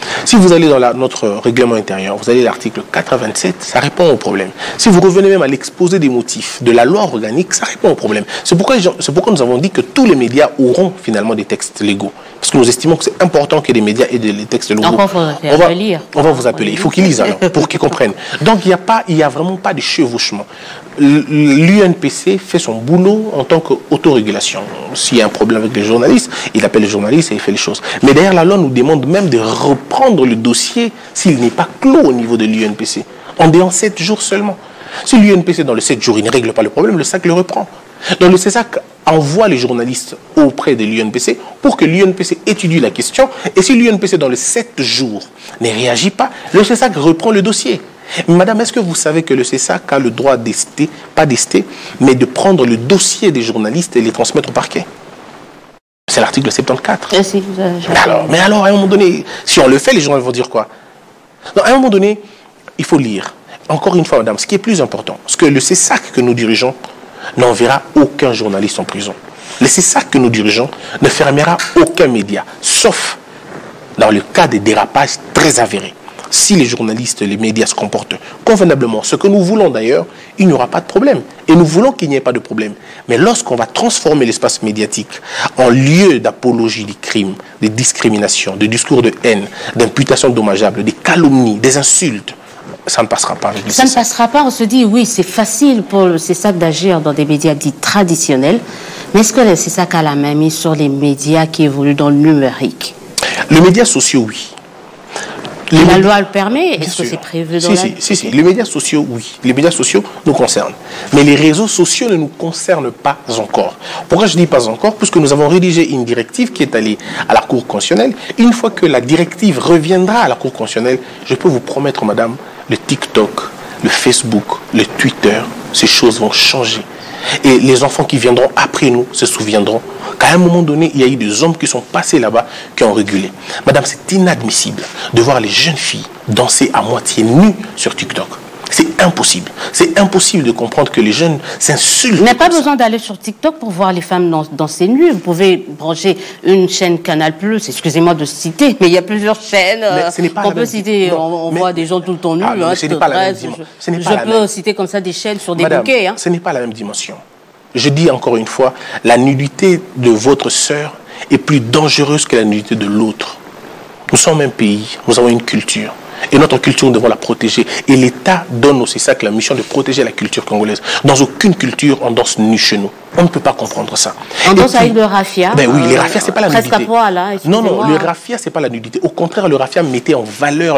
[SPEAKER 3] Si vous allez dans notre règlement intérieur, vous allez à l'article 87, ça répond au problème. Si vous revenez même à l'exposé des motifs de la loi organique, ça répond au problème. C'est pourquoi nous avons dit que tous les médias auront finalement des textes légaux. Parce que nous estimons que c'est important que les médias aient des textes légaux. On va vous appeler. Il faut qu'ils lisent alors, pour qu'ils comprennent. Donc il n'y a vraiment pas de chevauchement. L'UNPC fait son boulot en tant qu'autorégulation. S'il y a un problème avec les journalistes, il appelle les journalistes et il fait les choses. Mais derrière, la loi nous demande même de reprendre le dossier s'il n'est pas clos au niveau de l'UNPC. En déant 7 jours seulement. Si l'UNPC, dans les 7 jours, il ne règle pas le problème, le SAC le reprend. Donc le CESAC envoie les journalistes auprès de l'UNPC pour que l'UNPC étudie la question. Et si l'UNPC, dans les 7 jours, ne réagit pas, le CESAC reprend le dossier. Madame, est-ce que vous savez que le CESAC a le droit d'ester, pas d'ester, mais de prendre le dossier des journalistes et les transmettre au parquet? C'est l'article 74. Mais alors, à un moment donné, si on le fait, les gens vont dire quoi? Non, à un moment donné, il faut lire. Encore une fois, madame, ce qui est plus important, ce que le CESAC que nous dirigeons n'enverra aucun journaliste en prison. Le CESAC que nous dirigeons ne fermera aucun média, sauf dans le cas des dérapages très avérés. Si les journalistes, les médias se comportent convenablement, ce que nous voulons d'ailleurs, il n'y aura pas de problème. Et nous voulons qu'il n'y ait pas de problème. Mais lorsqu'on va transformer l'espace médiatique en lieu d'apologie des crimes, des discriminations, de discours de haine, d'imputations dommageables, des calomnies, des insultes, ça ne passera pas.
[SPEAKER 2] Ça ne passera pas. On se dit, oui, c'est facile pour le CESAC d'agir dans des médias dits traditionnels. Mais est-ce que le CESAC a la main mise sur les médias qui évoluent dans le numérique?
[SPEAKER 3] Les médias sociaux, oui.
[SPEAKER 2] La loi le permet? Est-ce que c'est prévu dans la loi?
[SPEAKER 3] Si. Les médias sociaux, oui. Les médias sociaux nous concernent. Mais les réseaux sociaux ne nous concernent pas encore. Pourquoi je dis pas encore? Puisque nous avons rédigé une directive qui est allée à la Cour constitutionnelle. Une fois que la directive reviendra à la Cour constitutionnelle, je peux vous promettre, madame, le TikTok, le Facebook, le Twitter, ces choses vont changer. Et les enfants qui viendront après nous se souviendront qu'à un moment donné, il y a eu des hommes qui sont passés là-bas, qui ont régulé. Madame, c'est inadmissible de voir les jeunes filles danser à moitié nues sur TikTok. C'est impossible. C'est impossible de comprendre que les jeunes s'insultent.
[SPEAKER 2] Il n'y a pas besoin d'aller sur TikTok pour voir les femmes danser nues. Vous pouvez brancher une chaîne Canal+, excusez-moi de citer, mais il y a plusieurs chaînes qu'on peut citer. On voit des gens tout le temps nus.
[SPEAKER 3] Ce n'est pas la même dimension.
[SPEAKER 2] Je peux citer comme ça des chaînes sur des bouquets.
[SPEAKER 3] Ce n'est pas la même dimension. Je dis encore une fois, la nudité de votre sœur est plus dangereuse que la nudité de l'autre. Nous sommes un pays, nous avons une culture. Et notre culture, nous devons la protéger. Et l'État donne au CESAC la mission de protéger la culture congolaise. Dans aucune culture, on danse nu chez nous. On ne peut pas comprendre ça.
[SPEAKER 2] On danse avec le raffia.
[SPEAKER 3] Ben oui, les raffias, c'est pas la nudité.
[SPEAKER 2] Presque à poil, hein,
[SPEAKER 3] non, le raffia, c'est pas la nudité. Au contraire, le raffia mettait en valeur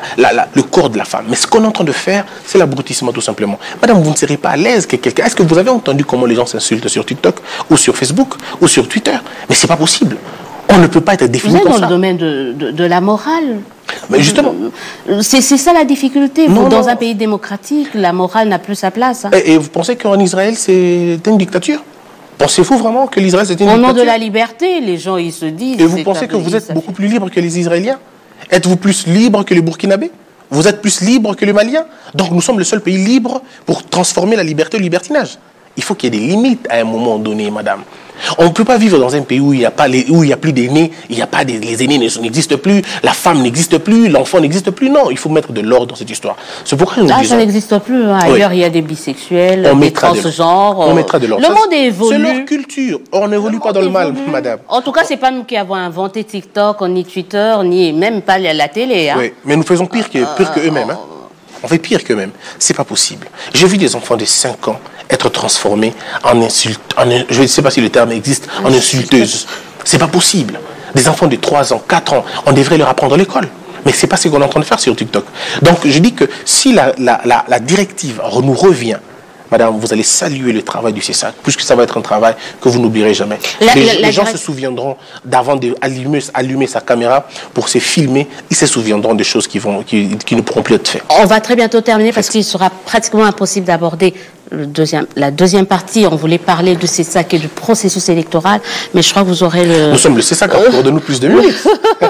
[SPEAKER 3] le corps de la femme. Mais ce qu'on est en train de faire, c'est l'abrutissement tout simplement. Madame, vous ne serez pas à l'aise que quelqu'un... Est-ce que vous avez entendu comment les gens s'insultent sur TikTok ou sur Facebook ou sur Twitter? Mais c'est pas possible. On ne peut pas être défini comme ça.
[SPEAKER 2] Vous êtes dans le domaine de la morale.
[SPEAKER 3] Mais justement.
[SPEAKER 2] C'est ça la difficulté. Dans un pays démocratique, la morale n'a plus sa place. Hein.
[SPEAKER 3] Et vous pensez qu'en Israël, c'est une dictature? Pensez-vous vraiment que l'Israël, c'est une dictature?
[SPEAKER 2] Au nom de la liberté, les gens, ils se disent...
[SPEAKER 3] Et vous pensez que vous êtes beaucoup plus libre que les Israéliens? Êtes-vous plus libre que les Burkinabés? Vous êtes plus libre que les Maliens? Donc nous sommes le seul pays libre pour transformer la liberté au libertinage. Il faut qu'il y ait des limites à un moment donné, madame. On ne peut pas vivre dans un pays où il n'y a plus d'aînés, les aînés n'existent plus, la femme n'existe plus, l'enfant n'existe plus. Non, il faut mettre de l'ordre dans cette histoire. C'est pourquoi nous disons...
[SPEAKER 2] ça n'existe plus. Hein. Ailleurs, il y a des bisexuels, des transgenres.
[SPEAKER 3] On mettra de l'ordre.
[SPEAKER 2] Le monde évolue.
[SPEAKER 3] C'est leur culture. On n'évolue pas dans le mal, madame.
[SPEAKER 2] En tout cas, c'est pas nous qui avons inventé TikTok, ni Twitter, ni même pas la télé. Hein. Oui,
[SPEAKER 3] mais nous faisons pire qu'eux-mêmes. Hein. On fait pire qu'eux-mêmes. C'est pas possible. J'ai vu des enfants de 5 ans être transformés en insultes, je ne sais pas si le terme existe, en insulteuses. C'est pas possible. Des enfants de 3 ans, 4 ans, on devrait leur apprendre à l'école. Mais c'est pas ce qu'on est en train de faire sur TikTok. Donc je dis que si la directive nous revient, madame, vous allez saluer le travail du CESAC, puisque ça va être un travail que vous n'oublierez jamais. Les gens se souviendront d'avant d'allumer sa caméra pour se filmer, ils se souviendront des choses qui ne pourront plus être faites.
[SPEAKER 2] On va très bientôt terminer parce qu'il sera pratiquement impossible d'aborder la deuxième partie. On voulait parler de CESAC et du processus électoral, mais je crois que vous aurez le...
[SPEAKER 3] Nous sommes le CESAC, accordez-nous plus de minutes.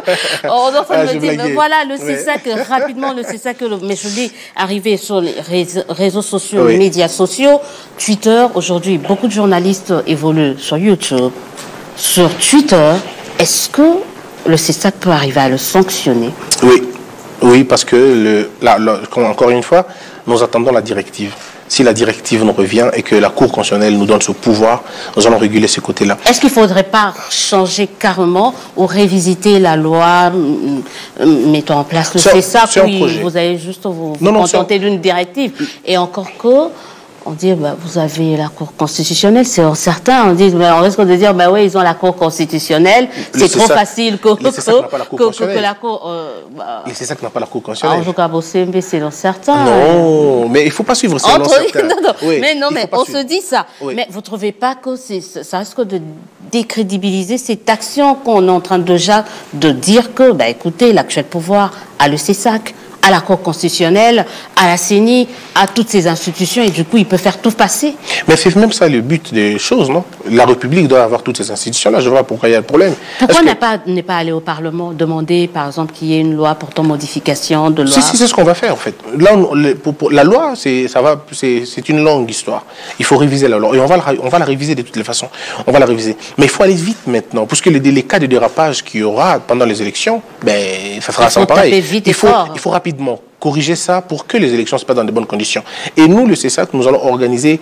[SPEAKER 2] Voilà, le CESAC, rapidement, le CESAC, mais je l'ai arrivé sur les réseaux sociaux, les médias sociaux, Twitter. Aujourd'hui, beaucoup de journalistes évoluent sur YouTube, sur Twitter. Est-ce que le CESAC peut arriver à le sanctionner?
[SPEAKER 3] Oui, oui, parce que, encore une fois, nous attendons la directive. Si la directive nous revient et que la Cour constitutionnelle nous donne ce pouvoir, nous allons réguler ce côté-là.
[SPEAKER 2] Est-ce qu'il ne faudrait pas changer carrément ou révisiter la loi, mettant en place le CESAC? Oui, vous allez juste vous contenter d'une directive. Et encore que, on dit, bah, vous avez la Cour constitutionnelle, c'est certain, on dit, bah, on risque de dire, bah oui, ils ont la Cour constitutionnelle, c'est trop facile que la Cour...
[SPEAKER 3] C'est ça qui n'a pas la Cour constitutionnelle.
[SPEAKER 2] En tout cas, c'est certain.
[SPEAKER 3] Non, mais il ne faut pas suivre ça.
[SPEAKER 2] Oui, mais on se dit ça. Oui. Mais vous ne trouvez pas que ça risque de décrédibiliser cette action qu'on est en train déjà de dire que, bah, écoutez, l'actuel pouvoir a le CESAC, à la Cour constitutionnelle, à la CENI, à toutes ces institutions, et du coup, il peut faire tout passer.
[SPEAKER 3] Mais c'est même ça le but des choses, non? La République doit avoir toutes ces institutions-là, je vois pourquoi il y a le problème.
[SPEAKER 2] Pourquoi n'est pas allé au Parlement demander, par exemple, qu'il y ait une loi portant modification de loi?
[SPEAKER 3] Si, c'est ce qu'on va faire, en fait. Là, pour la loi, c'est une longue histoire. Il faut réviser la loi, et on va la réviser de toutes les façons. On va la réviser. Mais il faut aller vite maintenant, parce que les cas de dérapage qu'il y aura pendant les élections, ben, ça sera sans pareil. Il faut rapidement corriger ça pour que les élections se passent dans de bonnes conditions. Et nous, le CESAC, nous allons organiser,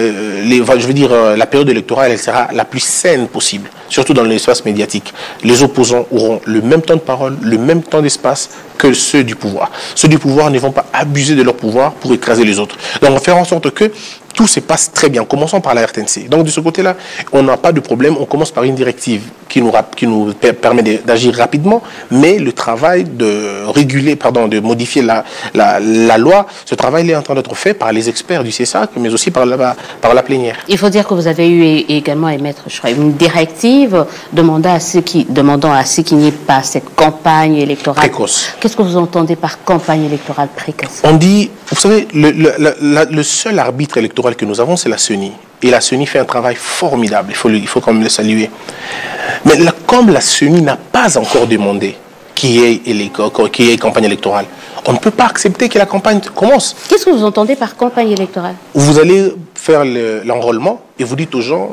[SPEAKER 3] la période électorale, elle sera la plus saine possible, surtout dans l'espace médiatique. Les opposants auront le même temps de parole, le même temps d'espace que ceux du pouvoir. Ceux du pouvoir ne vont pas abuser de leur pouvoir pour écraser les autres. Donc, on va faire en sorte que tout se passe très bien. Commençons par la RTNC. Donc, de ce côté-là, on n'a pas de problème. On commence par une directive qui nous permet d'agir rapidement, mais le travail de réguler, de modifier la loi, ce travail est en train d'être fait par les experts du CESAC, mais aussi par la plénière.
[SPEAKER 2] Il faut dire que vous avez eu également à émettre, je crois, une directive demandant à ceux qui n'y ait pas cette campagne électorale
[SPEAKER 3] précoce.
[SPEAKER 2] Qu'est-ce que vous entendez par campagne électorale précoce?
[SPEAKER 3] On dit, vous savez, le seul arbitre électoral que nous avons, c'est la CENI. Et la CENI fait un travail formidable, il faut quand même le saluer. Mais comme la CENI n'a pas encore demandé qu'il y ait campagne électorale, on ne peut pas accepter que la campagne commence.
[SPEAKER 2] Qu'est-ce que vous entendez par campagne électorale? Vous
[SPEAKER 3] allez faire l'enrôlement et vous dites aux gens,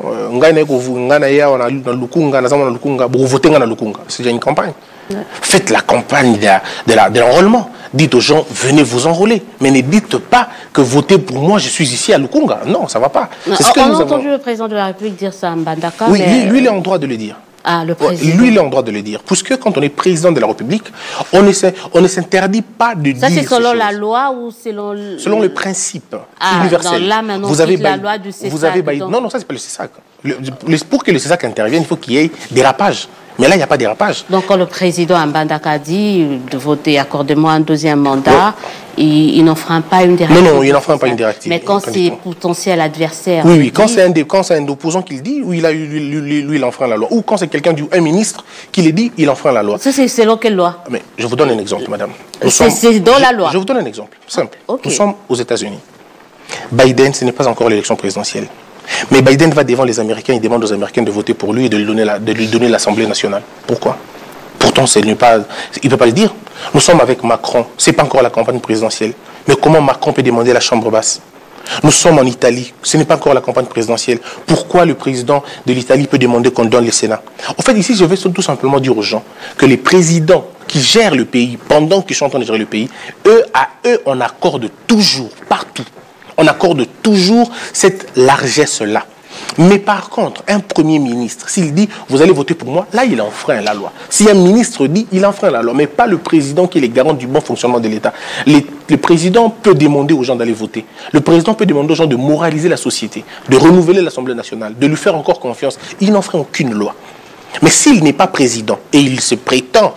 [SPEAKER 3] c'est déjà une campagne. Ouais. Faites la campagne de l'enrôlement. Dites aux gens, venez vous enrôler. Mais ne dites pas que votez pour moi, je suis ici à Lukunga. Non, ça ne va pas.
[SPEAKER 2] On a entendu le président de la République dire ça à Mbandaka.
[SPEAKER 3] Oui, lui, il est en droit de le dire.
[SPEAKER 2] Ah, le président.
[SPEAKER 3] Lui, il est en droit de le dire. Puisque quand on est président de la République, on ne s'interdit pas de dire.
[SPEAKER 2] Ça, c'est selon la loi ou selon
[SPEAKER 3] le principe universel.
[SPEAKER 2] Là, maintenant, vous avez la loi du CESAC.
[SPEAKER 3] Non, ça, c'est pas le CESAC. Pour que le CESAC intervienne, il faut qu'il y ait dérapage. Mais là, il n'y a pas de dérapage.
[SPEAKER 2] Donc, quand le président Mbandaka dit de voter, accordez-moi un deuxième mandat, il n'enfreint pas une directive.
[SPEAKER 3] Non, il n'enfreint pas une directive.
[SPEAKER 2] Mais quand c'est potentiel adversaire.
[SPEAKER 3] Oui, quand c'est un opposant qui le dit, lui, il enfreint la loi. Ou quand c'est un ministre qui le dit, il enfreint la loi.
[SPEAKER 2] Ça, c'est selon quelle loi?
[SPEAKER 3] Mais je vous donne un exemple, madame.
[SPEAKER 2] C'est dans la loi.
[SPEAKER 3] Je vous donne un exemple, simple. Nous sommes aux États-Unis. Biden, ce n'est pas encore l'élection présidentielle. Mais Biden va devant les Américains, il demande aux Américains de voter pour lui et de lui donner l'Assemblée nationale. Pourquoi? Pourtant, il ne peut pas le dire. Nous sommes avec Macron, ce n'est pas encore la campagne présidentielle. Mais comment Macron peut demander la Chambre basse? Nous sommes en Italie, ce n'est pas encore la campagne présidentielle. Pourquoi le président de l'Italie peut demander qu'on donne le Sénat? En fait, ici, je vais tout simplement dire aux gens que les présidents qui gèrent le pays, pendant qu'ils sont en train de gérer le pays, à eux, on accorde toujours, partout. On accorde toujours cette largesse-là. Mais par contre, un premier ministre, s'il dit « vous allez voter pour moi », là, il enfreint la loi. Si un ministre dit « il enfreint la loi », mais pas le président qui est le garant du bon fonctionnement de l'État. Le président peut demander aux gens d'aller voter. Le président peut demander aux gens de moraliser la société, de renouveler l'Assemblée nationale, de lui faire encore confiance. Il n'enfreint aucune loi. Mais s'il n'est pas président et il prétend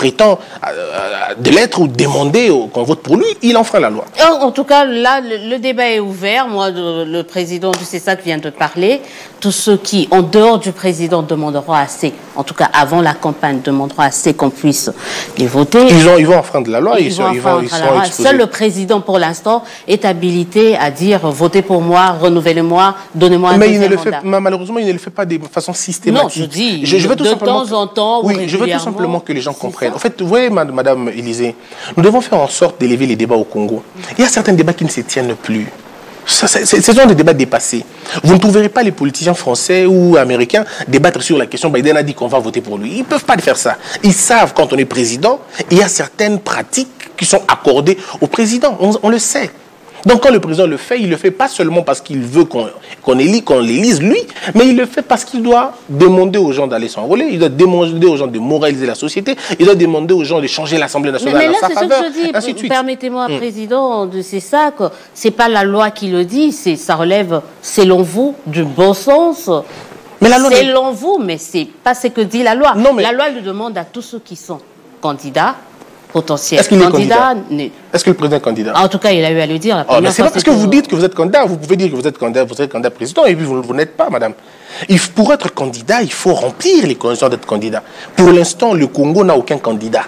[SPEAKER 3] de l'être ou demander qu'on vote pour lui, il enfreint la loi.
[SPEAKER 2] En tout cas, là, le débat est ouvert. Moi, le président du CESAC vient de parler. Tous ceux qui, en dehors du président, demanderont assez, en tout cas avant la campagne, demanderont assez qu'on puisse les voter.
[SPEAKER 3] Ils vont enfreindre la loi.
[SPEAKER 2] Seul le président, pour l'instant, est habilité à dire votez pour moi, renouvelez-moi, donnez-moi un deuxième mandat.
[SPEAKER 3] Malheureusement, il ne le fait pas de façon systématique.
[SPEAKER 2] Non, je dis... de temps en temps.
[SPEAKER 3] Oui, je veux tout simplement que les gens comprennent. En fait, vous voyez, Madame Élysée, nous devons faire en sorte d'élever les débats au Congo. Il y a certains débats qui ne se tiennent plus. Ce sont des débats dépassés. Vous ne trouverez pas les politiciens français ou américains débattre sur la question. Biden a dit qu'on va voter pour lui. Ils ne peuvent pas faire ça. Ils savent, quand on est président, il y a certaines pratiques qui sont accordées au président. On le sait. Donc quand le président le fait, il le fait pas seulement parce qu'il veut qu'on l'élise lui, mais il le fait parce qu'il doit demander aux gens d'aller s'enrôler, il doit demander aux gens de moraliser la société, il doit demander aux gens de changer l'Assemblée nationale
[SPEAKER 2] mais là,
[SPEAKER 3] en sa faveur,
[SPEAKER 2] ainsi de suite. Permettez-moi, Président de CESAC, c'est pas la loi qui le dit, ça relève, selon vous, du bon sens. Mais la loi selon vous, mais c'est pas ce que dit la loi. Non, mais... La loi le demande à tous ceux qui sont candidats, potentiels.
[SPEAKER 3] Est-ce qu'il est candidat? Est-ce que le président est candidat?
[SPEAKER 2] En tout cas, il a eu à le dire.
[SPEAKER 3] Mais c'est pas parce que vous dites que vous êtes candidat, vous pouvez dire que vous êtes candidat président et puis vous n'êtes pas, madame. Pour être candidat, il faut remplir les conditions d'être candidat. Pour l'instant, le Congo n'a aucun candidat.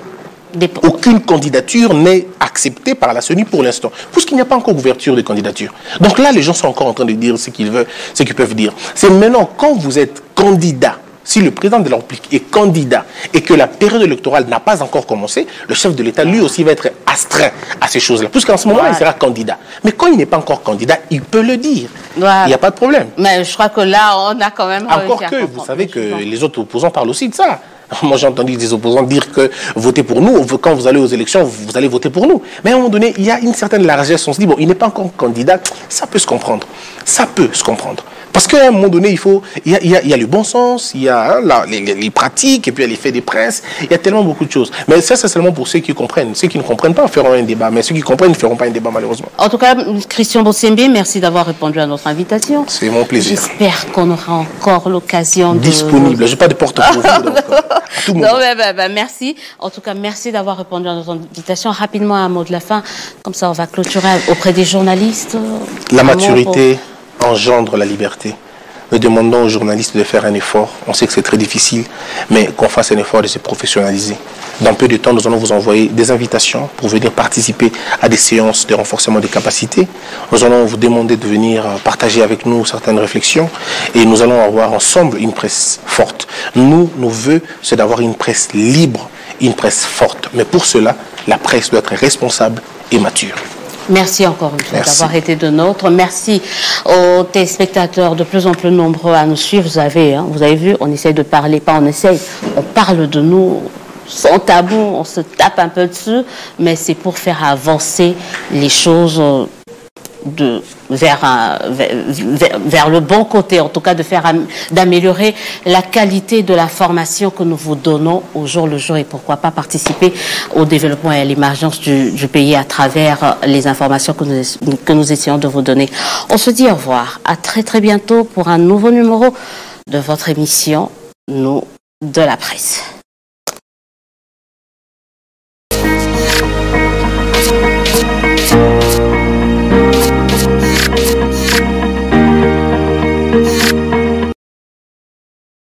[SPEAKER 3] Aucune candidature n'est acceptée par la CENI pour l'instant, puisqu'il n'y a pas encore d'ouverture de candidature. Donc là, les gens sont encore en train de dire ce qu'ils veulent, ce qu'ils peuvent dire. C'est maintenant, quand vous êtes candidat, si le président de la République est candidat et que la période électorale n'a pas encore commencé, le chef de l'État, lui aussi, va être astreint à ces choses-là. Puisqu'en ce moment, il sera candidat. Mais quand il n'est pas encore candidat, il peut le dire. Il n'y a pas de problème.
[SPEAKER 2] Mais je crois que là, on a quand même...
[SPEAKER 3] Encore que, vous savez que les autres opposants parlent aussi de ça. Moi, j'ai entendu des opposants dire que votez pour nous, quand vous allez aux élections, vous allez voter pour nous. Mais à un moment donné, il y a une certaine largesse. On se dit, bon, il n'est pas encore candidat, ça peut se comprendre. Ça peut se comprendre. Parce qu'à un moment donné, il y a le bon sens, il y a les pratiques, et puis il y a l'effet des princes, il y a tellement beaucoup de choses. Mais ça, c'est seulement pour ceux qui comprennent. Ceux qui ne comprennent pas feront un débat, mais ceux qui comprennent ne feront pas un débat, malheureusement.
[SPEAKER 2] En tout cas, Christian Bossembe, merci d'avoir répondu à notre invitation.
[SPEAKER 3] C'est mon plaisir.
[SPEAKER 2] J'espère qu'on aura encore l'occasion de...
[SPEAKER 3] Disponible, je n'ai pas de porte pour vous, donc à tout moment.
[SPEAKER 2] Non, merci. En tout cas, merci d'avoir répondu à notre invitation. Rapidement, un mot de la fin, comme ça on va clôturer auprès des journalistes.
[SPEAKER 3] La maturité engendre la liberté. Nous demandons aux journalistes de faire un effort. On sait que c'est très difficile, mais qu'on fasse un effort de se professionnaliser. Dans peu de temps, nous allons vous envoyer des invitations pour venir participer à des séances de renforcement des capacités. Nous allons vous demander de venir partager avec nous certaines réflexions et nous allons avoir ensemble une presse forte. Nos voeux, c'est d'avoir une presse libre, une presse forte. Mais pour cela, la presse doit être responsable et mature.
[SPEAKER 2] Merci encore une fois d'avoir été de nôtres. Merci aux téléspectateurs de plus en plus nombreux à nous suivre. Vous avez vu, on essaye de parler, pas on essaye, on parle de nous sans tabou, on se tape un peu dessus, mais c'est pour faire avancer les choses vers le bon côté, en tout cas d'améliorer la qualité de la formation que nous vous donnons au jour le jour et pourquoi pas participer au développement et à l'émergence du pays à travers les informations que nous essayons de vous donner. On se dit au revoir, à très très bientôt pour un nouveau numéro de votre émission, Nous de la presse.